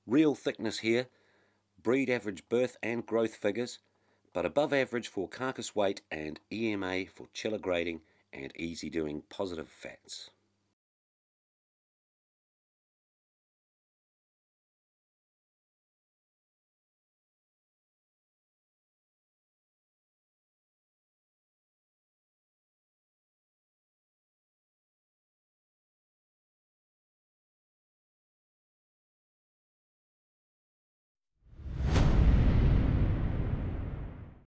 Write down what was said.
Real thickness here, breed average birth and growth figures, but above average for carcass weight and EMA for chiller grading and easy doing positive fats.